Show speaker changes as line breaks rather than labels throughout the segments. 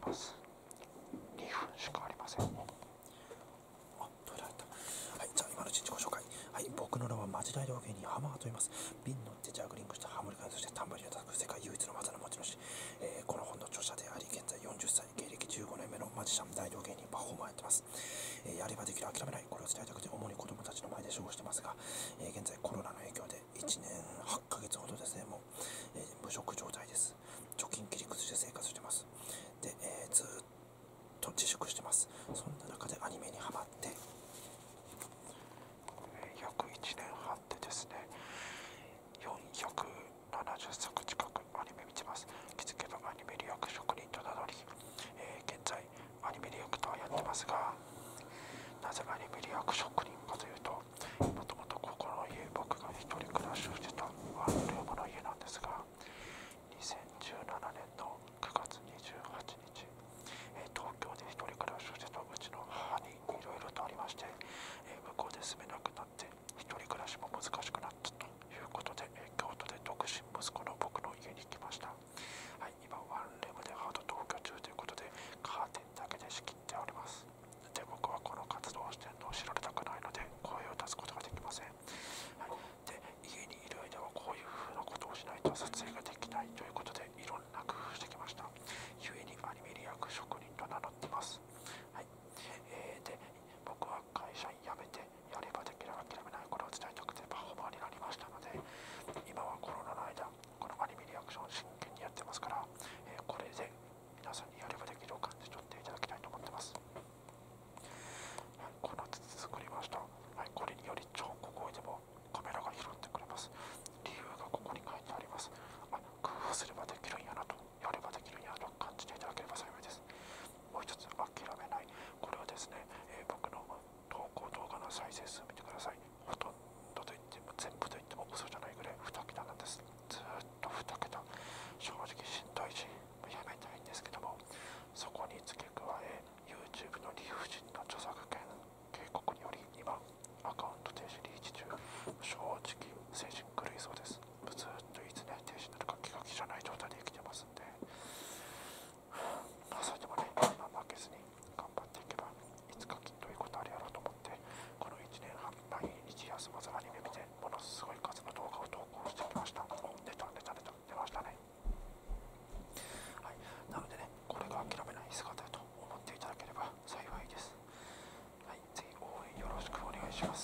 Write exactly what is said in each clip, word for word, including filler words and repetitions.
ます。にふんしかありません。あ、トイレ入った。はい、じゃあ今のうちに自己紹介。はい、僕の名はマジ大道芸人ハマーと言います。瓶乗ってジャグリングしてハモリカイ、そしてタンバリンを叩く世界唯一の技の持ち主、えー、この本の著者であり、現在よんじゅっさい、芸歴じゅうごねんめのマジシャン大道芸人パフォーマーやってます。えー、やればできる、諦めない、これを伝えたくて主に子供たちの前で過ごしてますが、えー、現在コロナの影響でいちねんはっかげつほどですね、もう、えー、無職状態です。貯金切り崩して生活してます。で、えー、ずーっと自粛してます。そんな中でアニメにハマって、えー、約いちねんはんでですね、よんひゃくななじゅっさく近くアニメ見てます。気づけばアニメリアク職人と名乗り、えー、現在アニメリアクターやってますが、なぜアニメリアク職人かというと、もともとここの家、僕が一人暮らしをしてたワンルームの家なんですが、にせんじゅうななねんのくがつにじゅうはちにち、えー、東京で一人暮らしをしてたうちの母にいろいろとありまして、えー、向こうで住めなくなって一人暮らしも難しくなったということで、えー、京都で独身息子の僕の家に来ました。はい、今ワンルームでハード同居中ということで、カーテンだけで仕切っております。で、僕はこの活動をしているのを知られたくないので声を出すことができません。はい、で、家にいる間はこういう風なことをしないと撮影ができないということで、いろんな工夫してきました。故にアニメリアク職人と名乗ってます。はい、えー、で、僕は会社員辞めて、やればできる、諦めない、これを伝えたくてパフォーマーになりましたので、今はコロナの間、このアニメリアクションを真剣にやってますから、えー、これで皆さんにやればできるを感じ取っていただきたいと思ってます。はい、この筒作りました。はい、これにより超小声でもカメラが拾ってくれます。理由がここに書いてあります。あ、工夫すればできるんやなと、やればできるんやなと感じていただければ幸いです。もう一つ、諦めない。これはですね、えー、僕の投稿動画の再生数見てください。ほとんどと言っても、全部と言っても嘘じゃないぐらいに桁なんです。ずーっとに桁。正直しんどいし、やめたいんですけども、そこに付け加え、YouTube の理不尽な著作権警告により今アカウント停止リーチ中。正直精神狂いそうです。ずっといつね停止になるか気が気じゃない状態で生きてますんで、まあそれでもね、今負けずに頑張っていけばいつかきっといいことあるやろうと思って、このいちねんはん毎日休まずアニメ見てものすごい数の動画を投稿してきました。お、出た出た出た出ましたね。はい、なのでね、これが諦めない姿だと思っていただければ幸いです。はい、ぜひ応援よろしくお願いします。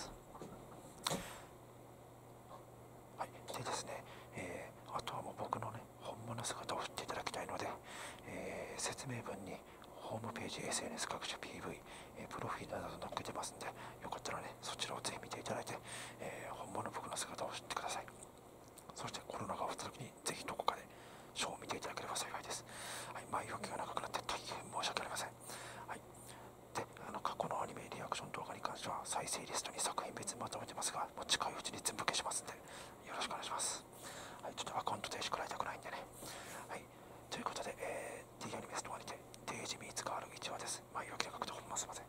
はい、でですね、えー、あとはもう僕のね、本物姿を知っていただきたいので、えー、説明文にホームページ、エスエヌエス 各種 ピーブイ、えー、プロフィールなど載っけてますんで、よかったらね、そちらをぜひ見ていただいて、えー、本物僕の姿を知ってください。そしてコロナが終わった時にぜひどこかでショーを見ていただければ幸いです。はい、前置きが長くなって大変申し訳ありません。はい、で、あの過去のアニメリアクション動画に関しては再生リストに作品別にまとめてますが、もう近いうちに全部消しますんでよろしくお願いします。はい、ちょっとアカウント停止食らいたくないんでね。はい、ということで、えー、D アニメストアにてデイジミーツガールいちわです。前置きが長くてほんますいません。い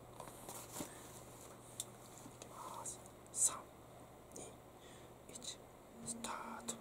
きます。さん、に、いち、スタート。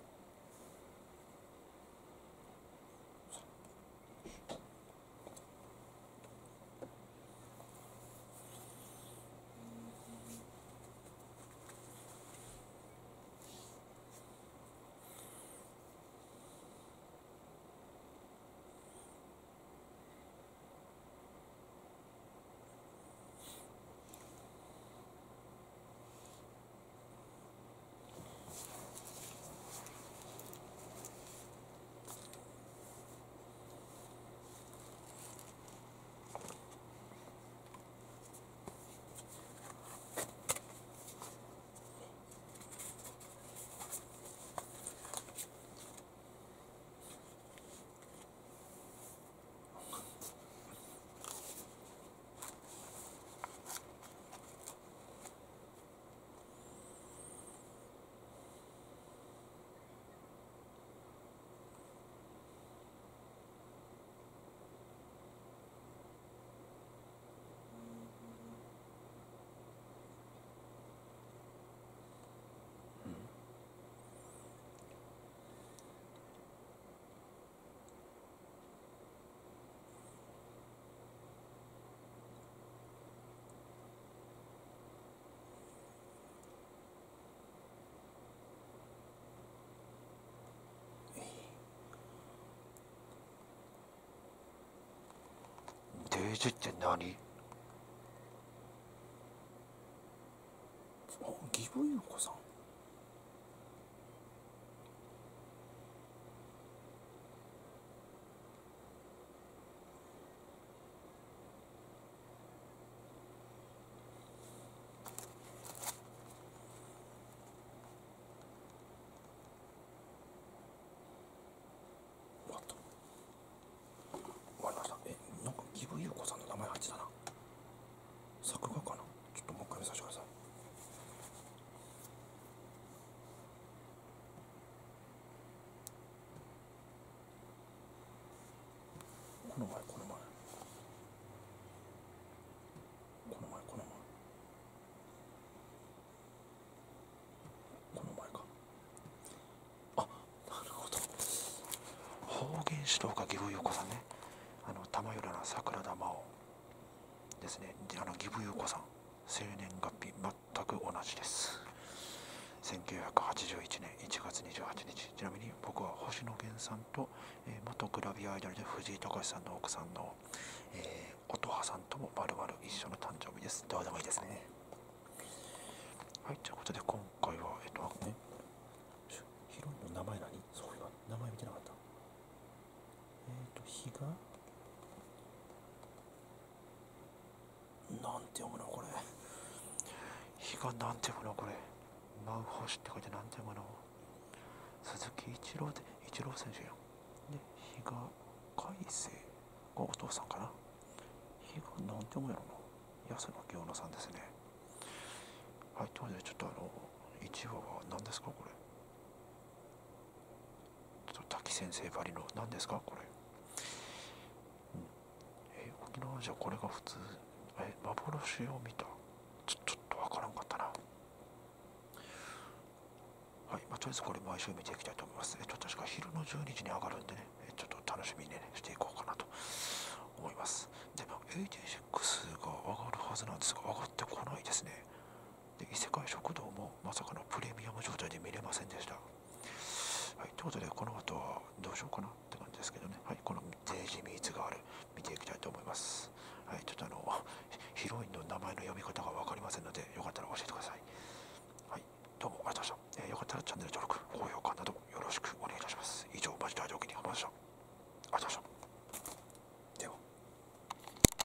ージって何？あ、ギブユーコさん。終わった。終わりました。え、なんかギブユーコさんの名前入ってたな。作画かな。ちょっともう一回見させてください。この前この前この前この前この前か。あ、なるほど。方言指導家ギブユーコさんね。あの玉浦の桜田真央ですね。あのギブユーコさん、生年月日全く同じです。せんきゅうひゃくはちじゅういちねんいちがつにじゅうはちにち。ちなみに僕は星野源さんと、えー、元グラビアアイドルで藤井隆さんの奥さんの、えー、音羽さんともまるまる一緒の誕生日です。どうでもいいですね。はい、ということで今回はえっとね、ヒロインの名前何？そういえば名前見てなかった。えっ、ー、と日がなんて読むのこれ。日がなんて読むのこれ。舞う星って書いてなんて読むの。鈴木一郎で一郎選手やん。で、日が海星がお父さんかな。日がなんて読むやろな。安野京乃さんですね。はい、ということでちょっとあのいちわは何ですかこれ。ちょっと滝先生ばりの何ですかこれ。うん、えー、沖縄じゃこれが普通。え、幻を見た。ちょちょっとわからんかったな。はい、まあ、とりあえずこれ毎週見ていきたいと思います。えっと、確か昼のじゅうにじに上がるんでね、えちょっと楽しみに、ね、していこうかなと思います。で、エイティーシックスが上がるはずなんですが、上がってこないですね。で、異世界食堂もまさかのプレミアム状態で見れませんでした。はい、ということで、この後はどうしようかな。